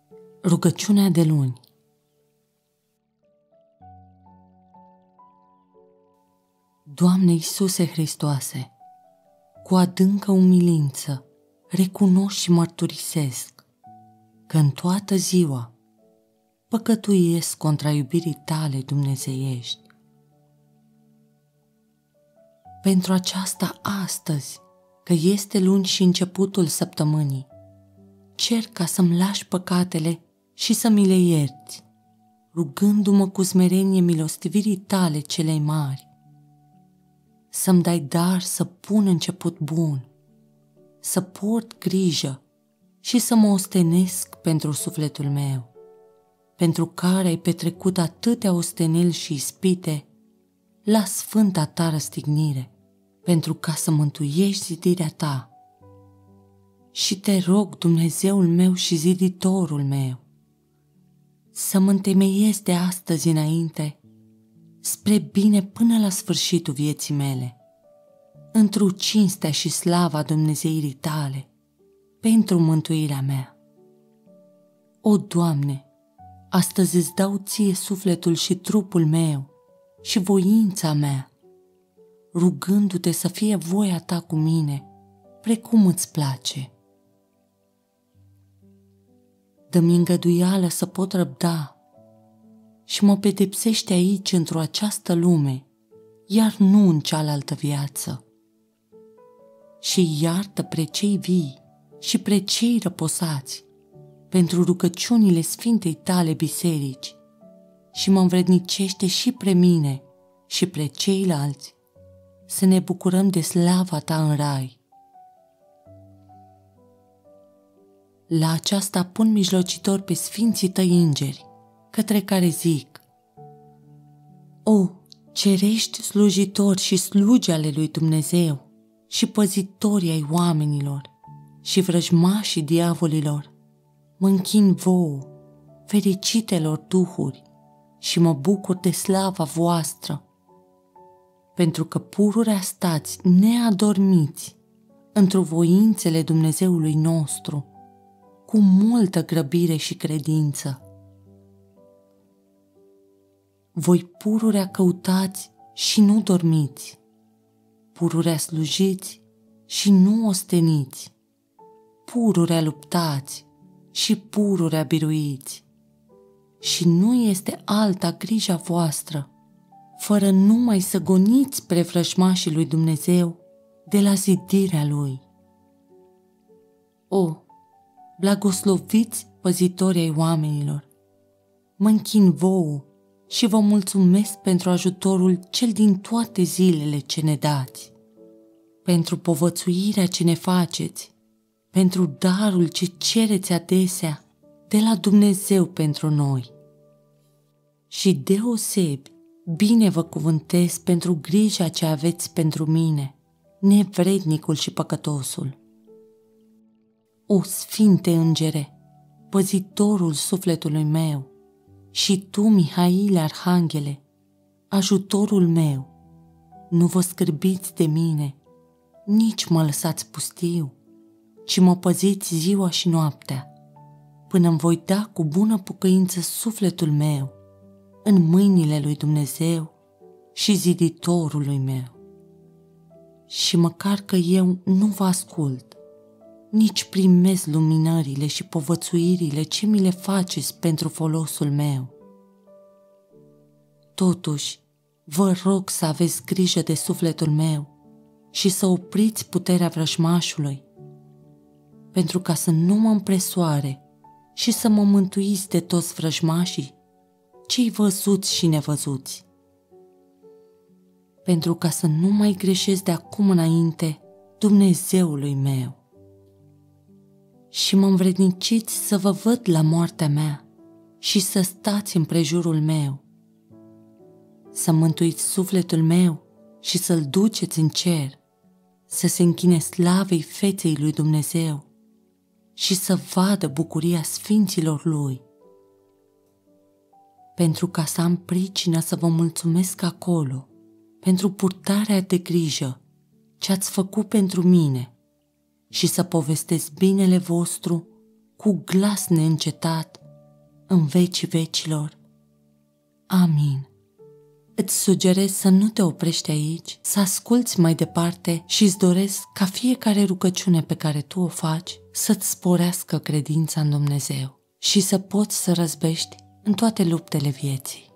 Rugăciunea de luni. Doamne Iisuse Hristoase, cu adâncă umilință recunosc și mărturisesc că în toată ziua păcătuiesc contra iubirii Tale dumnezeiești. Pentru aceasta astăzi, că este luni și începutul săptămânii, cer ca să-mi lași păcatele și să mi le ierți, rugându-mă cu smerenie milostivirii Tale celei mari, să-mi dai dar să pun început bun, să port grijă și să mă ostenesc pentru sufletul meu, pentru care ai petrecut atâtea osteneli și ispite la sfânta Ta răstignire, pentru ca să mântuiești zidirea Ta. Și te rog, Dumnezeul meu și ziditorul meu, să mă întemeiezi de astăzi înainte spre bine până la sfârșitul vieții mele, într-o cinstea și slava Dumnezeirii Tale, pentru mântuirea mea. O, Doamne, astăzi îți dau Ție sufletul și trupul meu și voința mea, rugându-te să fie voia Ta cu mine, precum îți place. Dă-mi îngăduială să pot răbda și mă pedepsește aici într-o această lume, iar nu în cealaltă viață. Și iartă pre cei vii și pre cei răposați pentru rugăciunile Sfintei Tale biserici și mă învrednicește și pre mine și pre ceilalți să ne bucurăm de slava Ta în rai. La aceasta pun mijlocitor pe sfinții Tăi îngeri, către care zic: O, cerești slujitori și slugi ale lui Dumnezeu și păzitori ai oamenilor și vrăjmașii diavolilor, mă închin vouă, fericitelor duhuri, și mă bucur de slava voastră, pentru că pururea stați neadormiți într-o voințele Dumnezeului nostru, cu multă grăbire și credință. Voi pururea căutați și nu dormiți, pururea slujiți și nu osteniți, pururea luptați și pururea biruiți. Și nu este alta grija voastră, fără numai să goniți spre vrăjmașii lui Dumnezeu de la zidirea Lui. O, blagosloviți păzitorii ai oamenilor, mă închin vouă și vă mulțumesc pentru ajutorul cel din toate zilele ce ne dați, pentru povățuirea ce ne faceți, pentru darul ce cereți adesea de la Dumnezeu pentru noi. Și deosebi bine vă cuvântez pentru grija ce aveți pentru mine, nevrednicul și păcătosul. O, Sfinte Îngere, păzitorul sufletului meu, și Tu, Mihaile Arhanghele, ajutorul meu, nu vă scârbiți de mine, nici mă lăsați pustiu, ci mă păziți ziua și noaptea, până îmi voi da cu bună pocăință sufletul meu în mâinile lui Dumnezeu și ziditorului meu. Și măcar că eu nu vă ascult, nici primez luminările și povățuirile ce mi le faceți pentru folosul meu, totuși vă rog să aveți grijă de sufletul meu și să opriți puterea vrăjmașului, pentru ca să nu mă împresoare și să mă mântuiți de toți vrăjmașii, cei văzuți și nevăzuți, pentru ca să nu mai greșesc de acum înainte Dumnezeului meu. Și mă învredniciți să vă văd la moartea mea și să stați împrejurul meu, să mântuiți sufletul meu și să-l duceți în cer, să se închine slavei feței lui Dumnezeu și să vadă bucuria sfinților lui, pentru ca să am pricină să vă mulțumesc acolo pentru purtarea de grijă ce ați făcut pentru mine și să povestesc binele vostru cu glas neîncetat în vecii vecilor. Amin. Îți sugerez să nu te oprești aici, să asculți mai departe și îți doresc ca fiecare rugăciune pe care tu o faci să-ți sporească credința în Dumnezeu și să poți să răzbești în toate luptele vieții.